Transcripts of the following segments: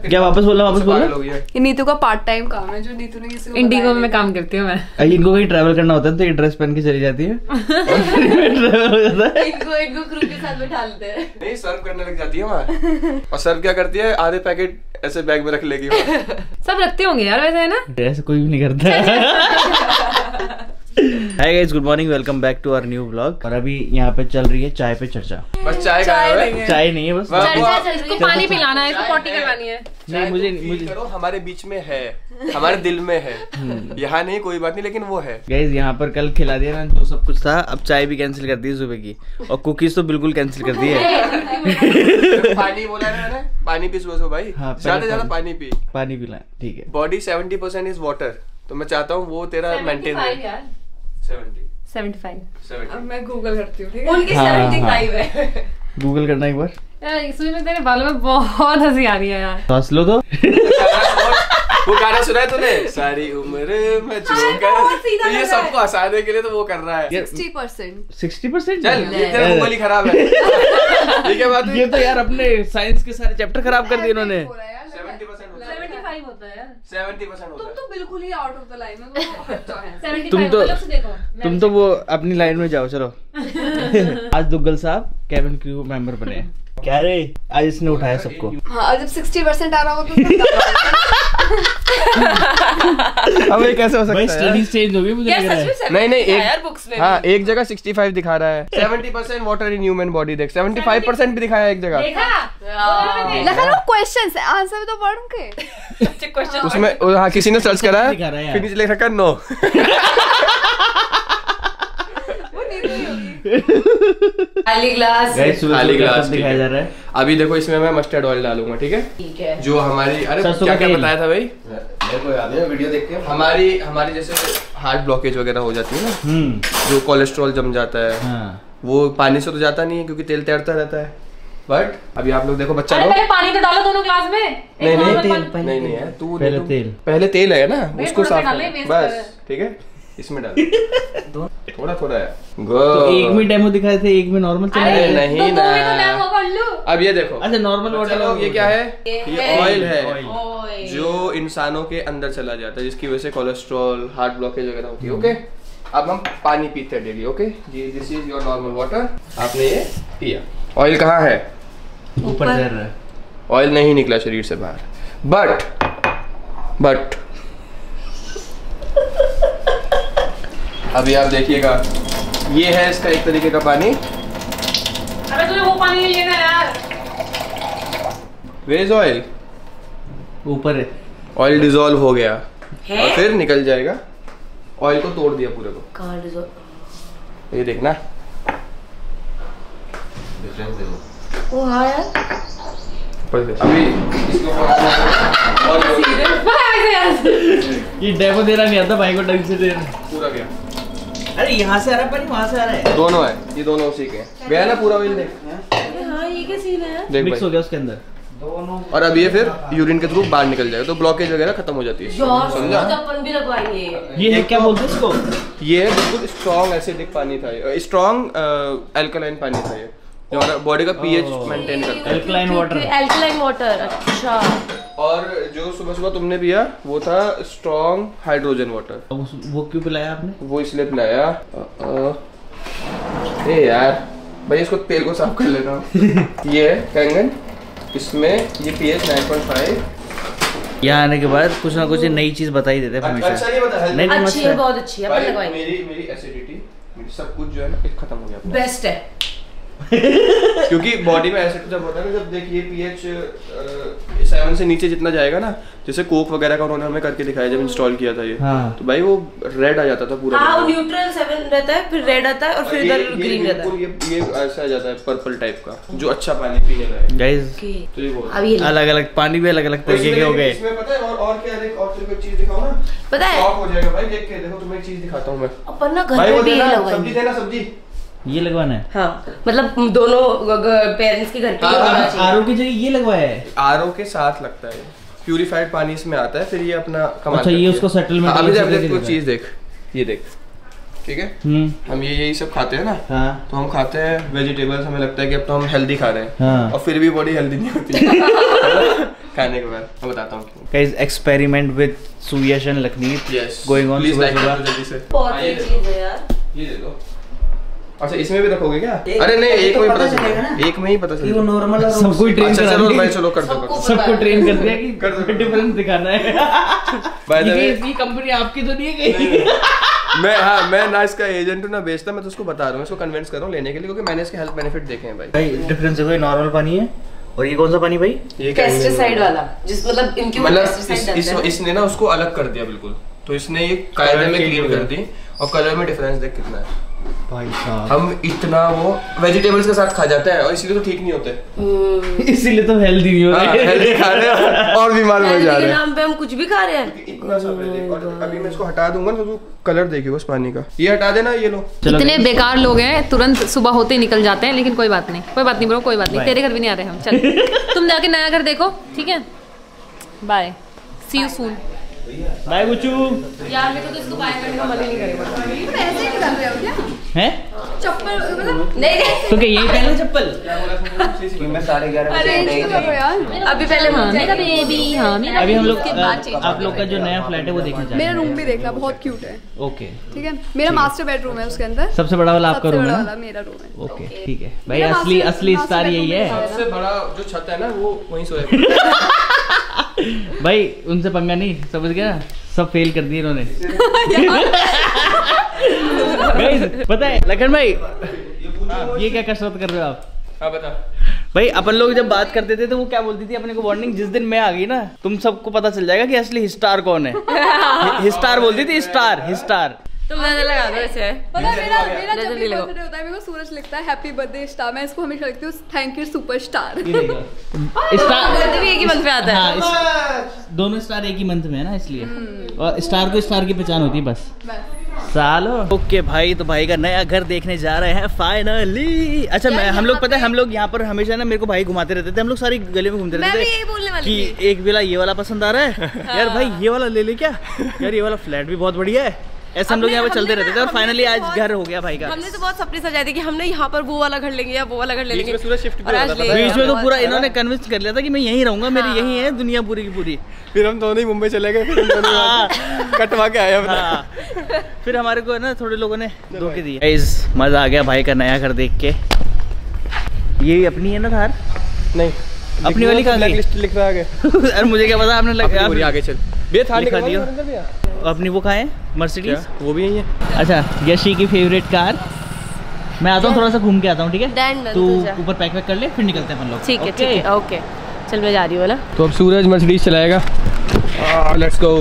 क्या वापस बोला ये नीतू का पार्ट टाइम काम है जो नीतू ने किसी को इंडिगो में काम करती हूँ मैं। इनको कहीं ट्रैवल करना होता है तो ये ड्रेस पहन के चली जाती है ट्रैवल हो जाता है। इनको क्रू के साथ बैठा लेते हैं। नहीं सर्व करने लग जाती है वहाँ। और सर्व क्या करती है, आधे पैकेट ऐसे बैग में रख लेगी। सब रखते होंगे यार वैसे, है ना? ऐसे कोई भी नहीं करता। Hi guys, good morning, welcome back to our new vlog. और अभी यहाँ पे चल रही है चाय पे चर्चा। बस चाय नहीं है, बस इसको पानी पिलाना है, इसको पॉटी करवानी है। नहीं, मुझे करो, हमारे बीच में है, हमारे दिल में है। यहाँ नहीं, कोई बात नहीं, लेकिन वो है। गाइस यहाँ पर कल खिला दिया ना जो सब कुछ था, अब चाय भी कैंसिल कर दी सुबह की, और कुकीज तो बिल्कुल कैंसिल कर दी है। पानी बोला है मैंने, पानी पी सुबह भाई, ज्यादा पानी पी, पानी पिला, ठीक है। बॉडी 70% इज वाटर, तो मैं चाहता हूँ वो तेरा मेंटेन है। 75। अब मैं गूगल करती हूँ, ठीक है? उनकी 75 है। गूगल करना एक बार। यार सुन में तेरे बालों में बहुत हंसी आ रही है यार। सांस लो तो। वो गाना सुना है तूने, सारी उम्र में जो कर, ये सबको हंसाने के लिए तो वो कर रहा है। 60%। चल, ये तेरा गूगल ही खराब है। ठीक है बात, ये तो यार अपने साइंस के सारे चैप्टर खराब कर दिए इन्होंने। 75 होता है यार। 70% होता तुम है। तो बिल्कुल ही आउट ऑफ द लाइन हो। तुम तो वो अपनी लाइन में जाओ, चलो। आज दुग्गल साहब कैबिन क्रू मेंबर बने। क्या रे, आज इसने उठाया सबको। हाँ, जब 60% आ रहा हो तो अब ये कैसे हो सकता है? स्टडीज चेंज हो गई मुझे लग रहा है। नहीं एक जगह 65 दिखा रहा है। 70% वाटर इन ह्यूमन बॉडी, देख 75% भी दिखाया एक जगह। लगा ना क्वेश्चंस आंसर भी तो पढ़ूंगे। उसमें हाँ किसी ने सर्च करा है, फिर नीचे लिख रखा है नो। खाली ग्लास दिखाया जा रहा है। अभी देखो इसमें मैं मस्टर्ड ऑयल डालूंगा, ठीक है? जो हमारी, अरे क्या बताया था भाई, मेरे को याद है वीडियो देख के। हमारी जैसे हार्ट ब्लॉकेज वगैरह हो जाती है ना, जो कोलेस्ट्रॉल जम जाता है, वो पानी से तो जाता नहीं है क्योंकि तेल तैरता रहता है। बट अभी आप लोग देखो, बच्चा लोग पानी तो डालो दोनों ग्लास में। नहीं है, तू पहले तेल है ना, उसको साफ बस, ठीक है? इसमें डाल थोड़ा है। तो एक में डेमो दिखाए थे, एक में नॉर्मल चला है। नहीं ना, अब ये देखो, अच्छा नॉर्मल वाटर। ये क्या है? ये ऑयल है जो इंसानों के अंदर चला जाता है, जिसकी वजह से कोलेस्ट्रॉल, हार्ट ब्लॉकेज वगैरह होती है। ओके, अब हम पानी पीते हैं daily. Okay, this is your normal water. आपने ये पिया। ऑयल कहाँ है? ऊपर जा रहा है। ऑयल नहीं निकला शरीर से बाहर। बट अभी आप देखिएगा, ये है इसका एक तरीके का पानी। अबे तूने वो पानी नहीं लेना यार। Where is oil? ऊपर है। ऑयल डिसॉल्व हो गया और फिर निकल जाएगा। ऑयल को तोड़ दिया पूरे को। कहाँ डिसॉल्व? ये देखना, डिफरेंस देखो। ओ हाँ यार। अभी इसको ये डेमो देना नहीं आता भाई को, ढंग से दे पूरा गया। अरे यहाँ से आ रहा है पानी, वहाँ से आ रहा है। दोनों है, ये दोनों उसी के गया ना पूरा ऑयल। देख हाँ, ये क्या सीन है? देख मिक्स हो गया उसके अंदर दोनों। और अब ये फिर यूरिन के थ्रू बाहर निकल जाएगा, तो ब्लॉकेज वगैरह खत्म हो जाती है। समझा? अपन भी लगवाएंगे। ये क्या बोलते हैं इसको? ये बिल्कुल स्ट्रॉन्ग एसिडिक पानी था, स्ट्रॉन्ग अल्कलाइन पानी था ये, जो हमारा बॉडी का पीएच मेंटेन करता है। Alkaline water. अच्छा। और जो सुबह सुबह तुमने पिया वो था स्ट्रॉन्ग हाइड्रोजन वाटर। वो क्यों पिलाया आपने? वो इसलिए पिलाया, ए यार भाई इसको तेल को साफ कर लेना। ये है कैंगन, इसमें ये पीएच 9.5। यहाँ आने के बाद कुछ ना कुछ नई चीज बताई देते हैं हमेशा। अच्छा नहीं बता, नहीं अच्छी है, बहुत अच्छी है। अपन लगवाएंगे। मेरी एसिडिटी, सब कुछ जो है ना खत्म हो गया। बेस्ट है। क्योंकि बॉडी में एसिड जब होता है ना, जब देखिए पीएच 7 से नीचे जितना जाएगा ना, जैसे कोक वगैरह का उन्होंने हमें करके दिखाया जब इंस्टॉल किया था ये, तो भाई वो रेड आ जाता था पूरा। हाँ, वो न्यूट्रल 7 रहता है, फिर रेड आता है और फिर इधर ग्रीन रहता है। ये ऐसा आ जाता है पर्पल टाइप का, जो अच्छा पानी पीने का है। गाइस तो ये बोल अलग अलग पानी भी अलग अलग तरीके के हो गए। इसमें पता है और क्या है, और तेरे को एक चीज दिखाऊं ना, पता है? शॉक हो जाएगा भाई देख के। देखो तुम्हें एक चीज दिखाता हूं मैं। अपन ना घर में भी लगवाएंगे। सब्जी देना, सब्जी ये लगवाना है। हाँ, मतलब दोनों पेरेंट्स के घर पे आरओ की जगह ये लगवाया है। आरओ के साथ लगता है, प्यूरिफाइड पानी इसमें आता है, फिर ये अपना कमाल। अच्छा, ये उसको सेटलमेंट। अभी जब कोई चीज देख, ये देख, ठीक है? हम यही सब खाते हैं ना। हाँ। तो हम खाते हैं वेजिटेबल्स, हमें लगता है कि अब तो हम हेल्दी खा रहे हैं। हाँ। और फिर भी बॉडी हेल्दी नहीं होती। खाने के बाद मैं बताता हूँ। Guys experiment with Suyash and Lakhneet going on please like सुबह जल्दी से। बहुत ही चीज है यार, ये दे दो। अच्छा इसमें भी रखोगे क्या? अरे नहीं, एक में ही पता चलेगा, एक में ही पता चलेगा। वो नॉर्मल है, सबको ट्रेन अच्छा चलो मैं चलो कर दो सबको ट्रेन कर दिया कि कर दो। डिफरेंस दिखाना है। बाय द वे ये कंपनी आपकी तो नहीं है कहीं? मैं ना इसका एजेंट हूं ना बेचता, मैं तो उसको बता रहा हूं, इसको कन्विंस कर रहा हूं लेने के लिए, क्योंकि मैंने इसके हेल्थ बेनिफिट देखे हैं भाई। भाई डिफरेंस है, नॉर्मल पानी है और ये कौन सा पानी भाई? ये पेस्टिसाइड वाला, जिस मतलब इनके ऊपर पेस्टिसाइड डलता है। इसने ना उसको अलग कर दिया बिल्कुल, तो इसने ये कायदे में क्लीन कर दी और कलर में डिफरेंस देख कितना है भाई साहब। हम इतना वो वेजिटेबल्स के साथ खा जाते हैं और इसीलिए तो ठीक नहीं होते। इसीलिए तो हेल्दी नहीं हो रहे। हेल्दी खा रहे हैं और बीमार हो जा रहे हैं। नाम पे हम कुछ भी खा रहे हैं। इतना सब है देख, और अभी मैं इसको हटा दूंगा ना तो तू कलर देखिए बस पानी का। ये हटा देना, ये लो। इतने बेकार लोग हैं, तुरंत सुबह होते ही निकल जाते हैं, लेकिन कोई बात नहीं ब्रो, कोई बात नहीं, तेरे घर भी नहीं आ रहे हम। चल तुम जाके नया घर देखो, ठीक है? Bye, see you soon. Bye Guchchu. यार मेरे को तो इसको बाय करने का मन ही नहीं करेगा। ऐसे ही निकल रहे हो क्या? हैं? चप्पल मतलब नहीं तो क्या यही पहना चप्पल? मैं 11:30 अरेंज तो करो यार। अभी पहले हाँ मेरा बेबी, हाँ मेरा अभी हम लोग उसके बाद change आप लोग का जो नया फ्लैट है वो देखने जा मेरा रहे हैं। रूम भी देखना, बहुत क्यूट है। ओके ठीक है, मेरा मास्टर बेडरूम है, उसके अंदर सबसे बड़ा वाला आपका सबसे रूम है बड़ा ना? वाला मेरा रूम है। ओके ठीक है भाई, मेरा असली मास्टर- असली मास्टर स्टार यही बेडरूम है। में सबसे बड़ा जो छत है ना वो वहीं सोएगा। भाई उनसे पंगा नहीं, समझ गया ना? सब फेल कर दिए इन्होंने। Guys, पता है लखन भाई ये क्या कसरत कर रहे हो आप? हाँ बता। भाई अपन लोग जब बात करते थे तो वो क्या बोलती थी अपने को वार्निंग, जिस दिन मैं आ गई ना तुम सबको पता चल जाएगा कि असली हिस्टार कौन है। हिस्टार बोलती थी, स्टार। तुम नजर लगा दो ऐसे। पता है मेरा जब नजर भी नहीं लगाओ। बर्थडे होता है मेरे को सूरज लिखता है हैप्पी बर्थडे स्टार, मैं इसको हमेशा लिखती हूँ थैंक यू सुपरस्टार। बर्थडे भी एक ही मंथ पे आता है। दोनों स्टार एक ही मंथ में है ना, इसलिए और स्टार को स्टार की पहचान होती है बस। सालो ओके भाई, तो भाई का नया घर देखने जा रहे हैं फाइनली। अच्छा मैं हम लोग पता है हम लोग यहाँ पर हमेशा ना मेरे को भाई घुमाते रहते थे, हम लोग सारी गली में घूमते रहते थे कि एक वेला ये वाला पसंद आ रहा है यार भाई ये वाला ले ले क्या यार, ये वाला फ्लैट भी बहुत बढ़िया है, ऐसे हम लोग यहाँ पे चलते रहते थे और फाइनली आज घर हो गया भाई का। हमने तो बहुत सपने सजाए थे कि हमने यहाँ पर वो वाला घर लेंगे या वो वाला घर ले लेंगे। बीच में सूरज शिफ्ट भी और आज होता था। ले लिया। बीच में तो पूरा इन्होंने कन्विंस कर लिया था कि मैं यहीं रहूंगा, मेरी यहीं है दुनिया पूरी की पूरी। फिर हम दोनों ही मुंबई चले गए, फिर हम दोनों वहाँ कटवा के आए अपना। हाँ। फिर हमारे को ना थोड़े लोगों ने धोखे दिए। गाइस मजा आ गया भाई का नया घर देख के। ये अपनी है ना थार? नहीं अपनी वाली कहाँ गई? लिस्ट लिख रहा है अरे मुझे क्या पता, आपने आगे आगे चल बे थार लिखा निकलवा दिया। दिया अंदर भैया। अपनी वो कहाँ है मर्सिडीज? वो भी यही है। अच्छा यशी की फेवरेट कार। मैं आता हूँ थोड़ा सा घूम के आता हूँ, ठीक है? डन तू तू जा। ऊपर पैक वैक कर ले फिर निकलते हैं अपन लोग। ठीक है ठीक है ओके। चल मैं जा रही हूँ ना। तो अब सूरज मर्सिडीज चलाएगा। Let's go.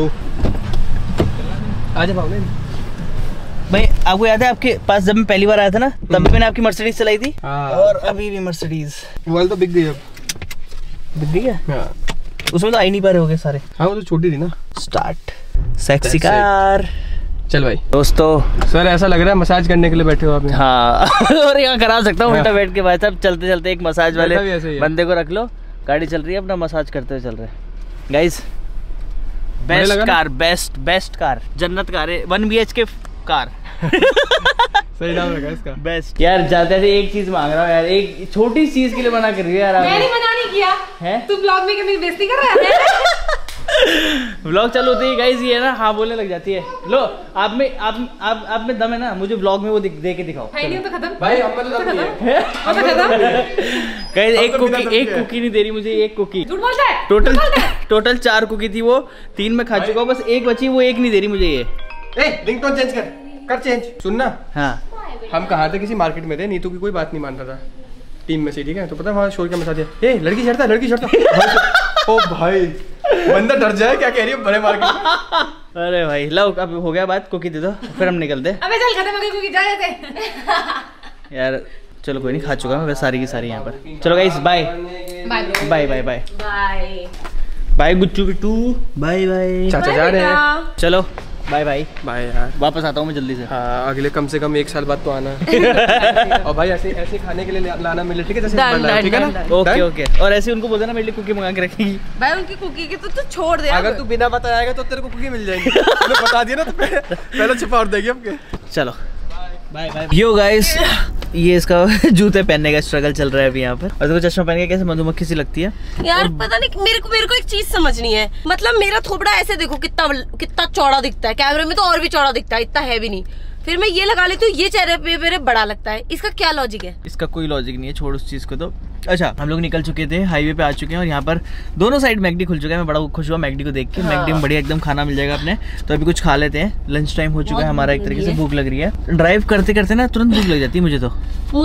आजा भाव भाई आपको याद है आपके पास जब मैं पहली बार आया था ना तब मैंने आपकी मर्सिडीज चलाई थी? हाँ। और अभी भी मर्सिडीज वो तो बिक गई अब। बिक गई है? हाँ उसमें तो आ ही नहीं पा रहे होगे सारे। हाँ वो तो छोटी थी ना। Start sexy car. चल भाई दोस्तों सर ऐसा लग रहा है मसाज करने के लिए बैठे हो आप यहाँ। हाँ और यहाँ करा सकता हूँ उल्टा बैठ के भाई साहब, चलते चलते एक मसाज वाले बैठा भी ऐसे ही है। बंदे को रख लो, गाड़ी चल रही है अपना मसाज करते हुए चल रहे हैं। गाइस बेस्ट लगा ना? कार, बेस्ट कार, जन्नत कार है, 1 BHK कार। सही नाम लगा इसका। बेस्ट यार। जाते थे एक चीज मांग रहा हूँ यार, एक छोटी चीज के लिए मना कर रही है यार आप। मैंने मना नहीं किया है तू ब्लॉग में कभी बेइज्जती कर रहा है। व्लॉग चालू होती है गाइस, ये है ना हाँ बोलने लग जाती है। लो आप में दम है ना, मुझे व्लॉग में वो दे के दिखाओ। फाइनली तो खत्म। भाई हम मतलब नहीं है। गाइस एक तो बिना दम कुकी के। नहीं दे रही मुझे, एक कुकी। झूठ बोलता है। टोटल 4 कुकी थी, वो 3 में खा चुका हूँ, बस एक बची, वो एक नहीं दे रही मुझे ये। रिंगटोन चेंज कर चेंज। सुनना हाँ हम कहाँ थे, किसी मार्केट में थे, नीतू की कोई बात नहीं मान रहा था टीम में से, ठीक है? तो पता है वहाँ शोर क्या मचा दिया, ए लड़की चढ़ता। ओ भाई बंदा डर जाए, क्या कह रही है बड़े मार्केट में। अरे भाई लो अब हो गया बात, कुकी दे दो फिर हम निकलते। अबे चल खत्म हो गई क्योंकि जा जाते। यार चलो कोई नहीं, खा चुका मैं सारी की सारी यहाँ पर। चलो guys bye bye bye bye bye bye Guchchu Bittu, bye bye. चाचा जा रहे हैं। चलो बाय बाय बाय यार। वापस आता हूँ मैं जल्दी से। हाँ अगले कम से कम 1 साल बाद तो आना। और भाई ऐसे खाने के लिए लाना मिले, ठीक है? जैसे Done, बन रहा है, ठीक है ना? Okay Done? ओके। और ऐसे उनको बोल देना मेरे लिए कुकी मंगा के रखेगी। भाई उनकी कुकी की तो तू छोड़ दे। अगर तू बिना बताया आएगा तो तेरे को कुकी मिल जाएगी। तूने बता दिया ना तो पहले छुपा और देगी आपके। चलो बाय बाय। यो गाइस ये इसका जूते पहनने का स्ट्रगल चल रहा है अभी यहाँ पर। और देखो चश्मा पहन के कैसे मधुमक्खी सी लगती है यार। पता नहीं मेरे को एक चीज समझनी है, मतलब मेरा थोबड़ा ऐसे देखो कितना चौड़ा दिखता है, कैमरे में तो और भी चौड़ा दिखता है, इतना है भी नहीं। फिर मैं ये लगा लेती हूँ, ये चेहरे पे मेरे बड़ा लगता है, इसका क्या लॉजिक है? इसका कोई लॉजिक नहीं है, छोड़ उस चीज को। तो अच्छा, हम लोग निकल चुके थे, हाईवे पे आ चुके हैं और यहाँ पर दोनों साइड मैकडी खुल चुका है। मैं बड़ा खुश हुआ मैकडी को देख के। मैकडी में बढ़िया एकदम खाना मिल जाएगा अपने। तो अभी कुछ खा लेते हैं, लंच टाइम हो चुका है हमारा, एक तरीके से भूख लग रही है। ड्राइव करते करते ना तुरंत भूख लग जाती है मुझे तो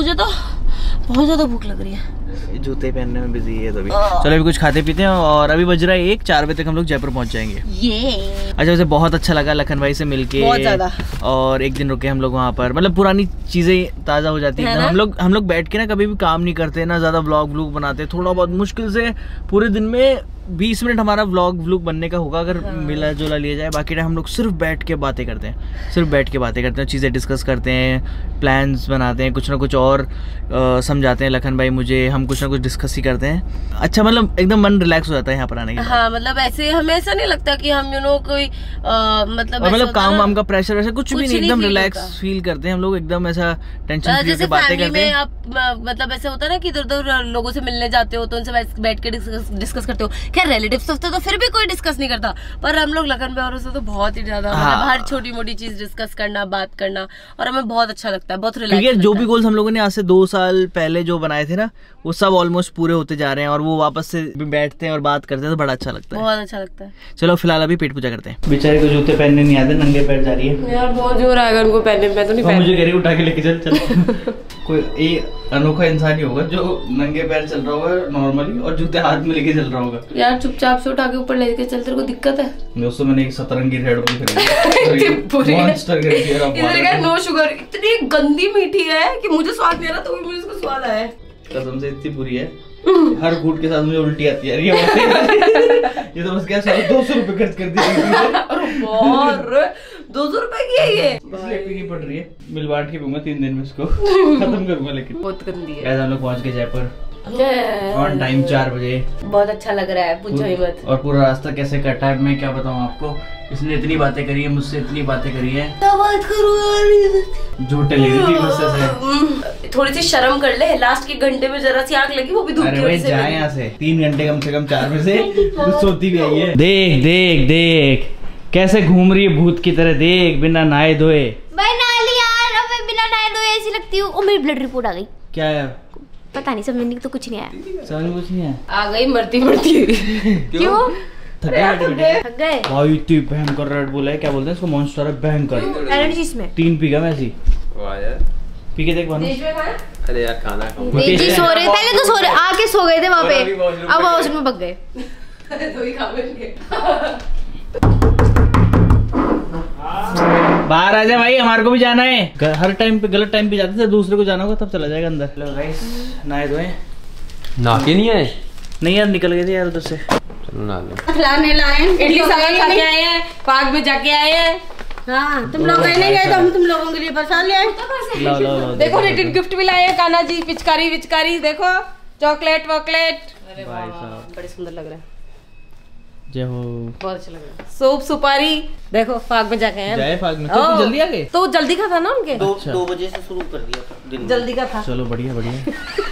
बहुत ज्यादा भूख लग रही है। जूते पहनने में बिजी है तो अभी चलो अभी कुछ खाते पीते हैं। और अभी बज रहा है 4 बजे तक हम लोग जयपुर पहुंच जाएंगे। अच्छा, वैसे बहुत अच्छा लगा लखन भाई से मिलके, बहुत ज्यादा। और एक दिन रुके हम लोग वहाँ पर, मतलब पुरानी चीजें ताजा हो जाती है। हम लोग बैठ के ना कभी भी काम नहीं करते ना, ज्यादा व्लॉग बनाते, थोड़ा बहुत मुश्किल से पूरे दिन में 20 मिनट हमारा व्लॉग बनने का होगा अगर मिला जुला लिया जाए। बाकी टाइम हम लोग सिर्फ बैठ के बातें करते हैं, चीज़ें डिस्कस करते हैं, प्लान्स बनाते हैं, कुछ ना कुछ और समझाते हैं लखन भाई मुझे, हम कुछ ना कुछ डिस्कस ही करते हैं। अच्छा, मतलब एकदम मन रिलैक्स हो जाता है यहाँ पर आने के बाद। हाँ, मतलब ऐसे हमें ऐसा नहीं लगता कि हम कोई मतलब काम का प्रेशर वैसे कुछ भी नहीं, एकदम रिलैक्स फील करते हैं हम लोग, एकदम ऐसा टेंशन फ्री होकर बातें करते हैं। आप मतलब ऐसा होता है ना कि इधर उधर लोगों से मिलने जाते हो तो उनसे बैठ के डिस्कस करते हो। खैर रिलेटिव्स होते तो फिर भी कोई डिस्कस नहीं करता, पर हम लोग लखन भाई और उससे तो बहुत ही ज्यादा हर छोटी मोटी चीज डिस्कस करना, बात करना, और हमें बहुत अच्छा लगता है, बहुत रिलैक्स। जो भी गोल्स हम लोगों ने आज से 2 साल पहले जो बनाए थे ना, वो सब ऑलमोस्ट पूरे होते जा रहे हैं और वो वापस से बैठते हैं और बात करते हैं तो बड़ा अच्छा लगता है, बहुत अच्छा लगता है। चलो फिलहाल अभी पेट पूजा करते हैं। बेचारे को जूते पहनने नहीं आते, नंगे पैर जा रही है यार, बहुत जोर आएगा उनको पहनने में, तो नहीं पहन। मुझे कह रही उठा के लेके चल कोई एक अनोखा इंसान ही होगा जो नंगे पैर चल रहा होगा नॉर्मली और जूते हाथ में लेके चल रहा होगा। यार चुपचाप से उठा के ऊपर लेके चल, तेरे को दिक्कत है? दोस्तों मैंने एक सतरंगी रेड बुल खरीदी, मॉन्स्टर खरीदी, नो शुगर, इतनी गंदी मीठी है कि मुझे स्वाद नहीं आ रहा, तो मुझे इसको स्वाद आया है। कसम से इतनी बुरी है, हर घूट के साथ मुझे उल्टी आती है। ये तो बस क्या 200 रुपए खर्च कर दिए। 200 रुपए की है ये, इसलिए पीनी पड़ रही है। मिल बांट के पीऊंगा 3 दिन में इसको खत्म करूंगा, लेकिन बहुत गंदी है। हम लोग पहुंच गए जयपुर ऑन टाइम 4 बजे। बहुत अच्छा लग रहा है, पूछो ही मत। और पूरा रास्ता कैसे कटा है मैं क्या बताऊं आपको। इसने इतनी बातें करी है मुझसे, इतनी बातें करी है, बात करो, झूठे ले रही थी मुझसे से। थोड़ी सी शर्म कर ले, लास्ट के घंटे में जरा सी आग लगी, वो भी धूप की वजह से। जाए यहाँ से 3 घंटे कम से कम 4 में से सोती भी आई है। देख देख देख कैसे घूम रही है भूत की तरह, देख बिना नहाए धोए। भाई नाली यार, अब मैं बिना नहाए धोए ऐसी लगती हूँ। ओ मेरी ब्लड रिपोर्ट आ गई। क्या है? पता नहीं, समझने की तो कुछ नहीं आया। समझ कुछ नहीं है, आ गई मरती मरती। क्यों? थक गए भाई। इतनी भयंकर रेड बुल है, क्या बोलते हैं इसको, मॉन्स्टर है भयंकर। एनर्जी इसमें 3 पी गया मैं ऐसी। पी के देख बानू। अरे यार खाना खाऊंगा। जी सो रहे, पहले तो सो रहे, आके सो गए थे वहाँ पे, अब वॉशरूम में भग गए। बाहर आ जा भाई, हमारे को भी जाना है। हर टाइम पे गलत टाइम पे जाते थे, दूसरे को जाना होगा तब चला जाएगा अंदर। हेलो गाइस, नहाए धोए ना के नहीं आए? नहीं यार, निकल गए थे यार उधर से। चलो ना लो, खिलाने लाए, इडली सांभर खा के आए हैं, पार्क में जाके आए हैं। हाँ, तुम लोग नहीं गए तो हम तुम लोगों के लिए बरसात ले आए। देखो रिटर्न गिफ्ट भी लाए कान्हा जी, पिचकारी विचकारी, देखो चॉकलेट वॉकलेट। अरे वाह, बड़े सुंदर लग रहे हैं। जय हो, बहुत अच्छा लग रहा है। सूप सुपारी, देखो फाग में जाके हैं। जाए फाग में, तो जल्दी आ गए? तो जल्दी का था ना उनके, 2 बजे से शुरू कर दिया था दिन, जल्दी का था। चलो बढ़िया बढ़िया।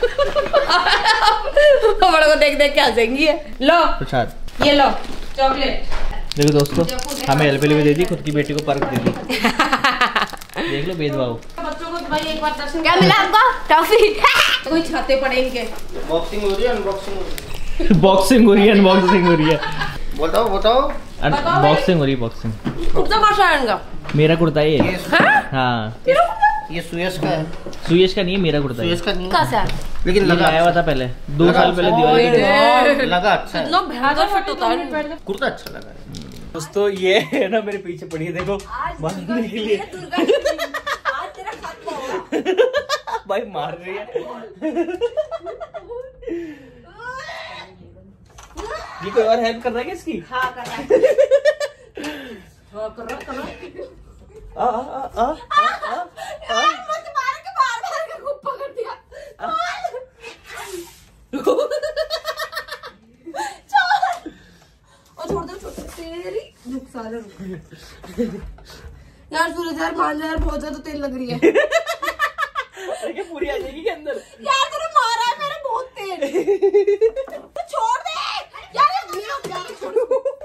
बड़ों को देख देख के हंसेंगी। लो प्रसाद, ये लो चॉकलेट। देखो दोस्तों, हमें एलपीएल भी दे दी, खुद की बेटी को पार्क दे दी। देख लो भेदभाव। बच्चों को भाई एक बार दर्शन। क्या मिला आपको? टॉफी। कोई छाते पड़े इनके। बॉक्सिंग हो रही है, अनबॉक्सिंग हो रही है। बॉक्सिंग हो रही है, अनबॉक्सिंग हो रही है। बताओ बताओ। बॉक्सिंग हो रही है, बॉक्सिंग। कुर्ता कौन सा है इनका? मेरा कुर्ता है ये। हाँ, ये सुयश का है। सुयश का नहीं है, मेरा कुर्ता है। सुयश का नहीं कहाँ से? लेकिन लगा आया हुआ था पहले, 2 साल पहले दिवाली पे लगा अच्छा है। कितना बेहतर फिट होता है, कुर्ता अच्छा लगा है। दोस्तों ये है ना मेरे पीछे पड़ी है, देखो मारने के लिए। भाई मार रही है। ये कोई और हेल्प कर रहा है क्या इसकी? हाँ कर रहा है। हाँ कर रहा पकड़ दिया। और छोड़ दो तेरी नुकसान यार। सूरज यार मान जा यार, बहुत ज्यादा तेल लग रही है। पूरी आ जाएगी के अंदर। यार तूने मारा है मेरे बहुत तेज। तो छोड़ दे यार, छोड़ू।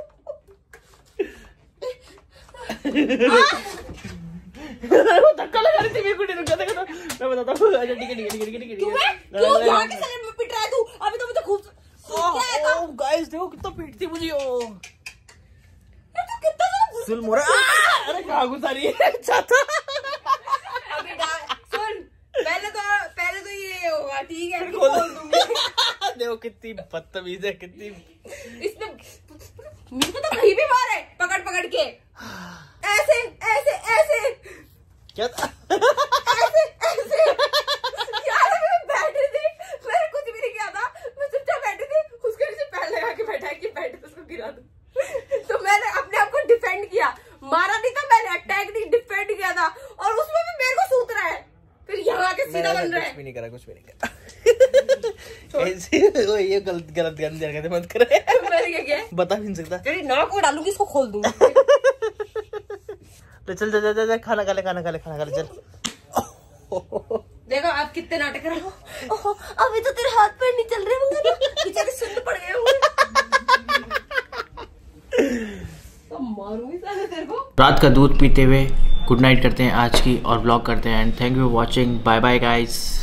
वो धक्का लगा रही थी मेरे को, रुका देखो तो मैं बताता हूँ। अच्छा ठीक है ठीक है ठीक है ठीक है। क्यों यहाँ के सैलेड में पिट रहा है तू? अभी तो मुझे खूब गाइस देखो कितना पीटती मुझे। ओ तू कितना सुन मोरा, अरे कहाँ घुसा रही है छाता। सुन, पहले तो ये होगा ठीक है, देखो कितनी बदतमीज है, कितनी इसने मुझे तो कहीं भी मारे पकड़ के ऐसे ऐसे ऐसे क्या ऐसे यार मैं बैठी थी, मैंने कुछ भी नहीं किया था, मैं चुपचाप बैठी थी, उसके नीचे पैर लगा के बैठा कि बैठ उसको गिरा दूं। तो मैंने अपने आप को डिफेंड किया, मारा नहीं था मैंने, अटैक नहीं डिफेंड किया था, और उसमें भी मेरे को सूत रहा है, फिर यहाँ के सीधा बन रहा है। कुछ भी नहीं करा ऐसे ये गलत गंदी हरकतें मत करे। मैंने क्या किया बता भी नहीं सकता। तेरी नाक में डालूंगी, इसको खोल दूंगी। तो चल जा खाना खा ले चल। देखो आप कितने नाटक कर रहे हो। अभी तो तेरे हाथ पैर नहीं चल रहे होंगे ना, बेचारे सुन्न पड़ गए होंगे। तो मारूंगी साले तेरे को। रात का दूध पीते हुए गुड नाइट करते हैं आज की और व्लॉग करते हैं। And thank you for watching, bye bye guys.